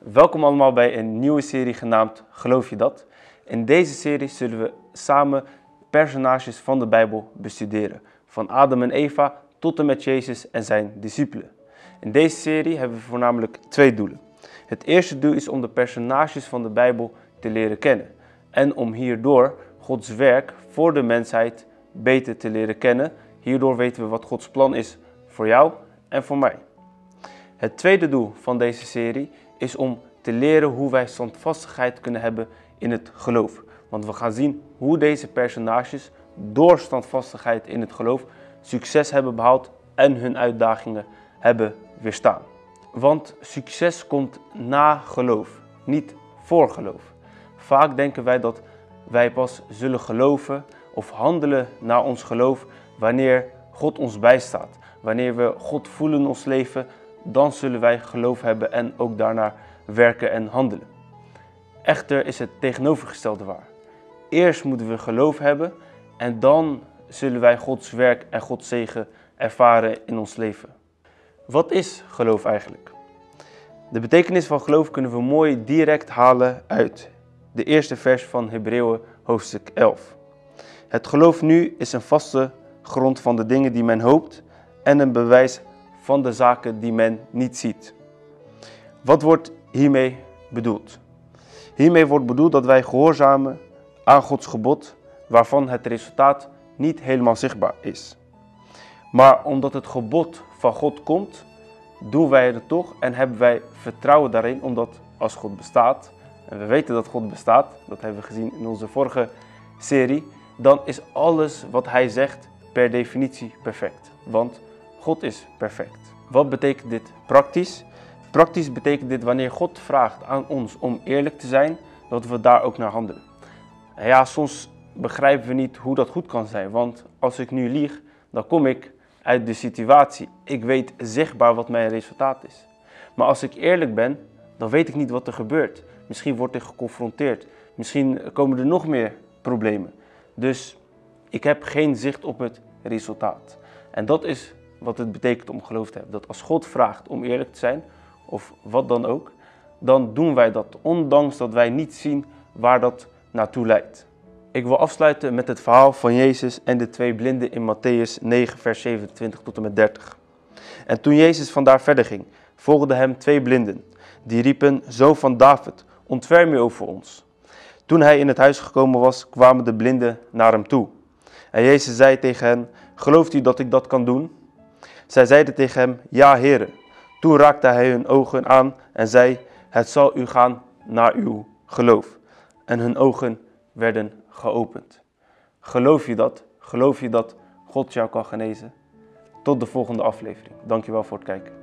Welkom allemaal bij een nieuwe serie genaamd Geloof je dat? In deze serie zullen we samen personages van de Bijbel bestuderen. Van Adam en Eva tot en met Jezus en zijn discipelen. In deze serie hebben we voornamelijk twee doelen. Het eerste doel is om de personages van de Bijbel te leren kennen. En om hierdoor Gods werk voor de mensheid beter te leren kennen. Hierdoor weten we wat Gods plan is voor jou en voor mij. Het tweede doel van deze serie is om te leren hoe wij standvastigheid kunnen hebben in het geloof. Want we gaan zien hoe deze personages door standvastigheid in het geloof succes hebben behaald en hun uitdagingen hebben weerstaan. Want succes komt na geloof, niet voor geloof. Vaak denken wij dat wij pas zullen geloven of handelen naar ons geloof wanneer God ons bijstaat. Wanneer we God voelen in ons leven, dan zullen wij geloof hebben en ook daarnaar werken en handelen. Echter is het tegenovergestelde waar. Eerst moeten we geloof hebben en dan zullen wij Gods werk en Gods zegen ervaren in ons leven. Wat is geloof eigenlijk? De betekenis van geloof kunnen we mooi direct halen uit de eerste vers van Hebreeën hoofdstuk 11. Het geloof nu is een vaste grond van de dingen die men hoopt en een bewijs van de zaken die men niet ziet. Wat wordt hiermee bedoeld? Hiermee wordt bedoeld dat wij gehoorzamen aan Gods gebod, waarvan het resultaat niet helemaal zichtbaar is. Maar omdat het gebod van God komt, doen wij het toch en hebben wij vertrouwen daarin, omdat als God bestaat, en we weten dat God bestaat, dat hebben we gezien in onze vorige serie, dan is alles wat Hij zegt per definitie perfect. Want God is perfect. Wat betekent dit praktisch? Praktisch betekent dit wanneer God vraagt aan ons om eerlijk te zijn, dat we daar ook naar handelen. En ja, soms begrijpen we niet hoe dat goed kan zijn, want als ik nu lieg, dan kom ik uit de situatie. Ik weet zichtbaar wat mijn resultaat is. Maar als ik eerlijk ben, dan weet ik niet wat er gebeurt. Misschien word ik geconfronteerd. Misschien komen er nog meer problemen. Dus ik heb geen zicht op het resultaat. En dat is wat het betekent om geloof te hebben. Dat als God vraagt om eerlijk te zijn, of wat dan ook, dan doen wij dat, ondanks dat wij niet zien waar dat naartoe leidt. Ik wil afsluiten met het verhaal van Jezus en de twee blinden in Mattheüs 9, vers 27 tot en met 30. En toen Jezus vandaar verder ging, volgden hem twee blinden. Die riepen: Zoon van David, ontferm u over ons. Toen hij in het huis gekomen was, kwamen de blinden naar hem toe. En Jezus zei tegen hen: Gelooft u dat ik dat kan doen? Zij zeiden tegen hem: Ja, Heere. Toen raakte hij hun ogen aan en zei: Het zal u gaan naar uw geloof. En hun ogen werden geopend. Geloof je dat? Geloof je dat God jou kan genezen? Tot de volgende aflevering. Dankjewel voor het kijken.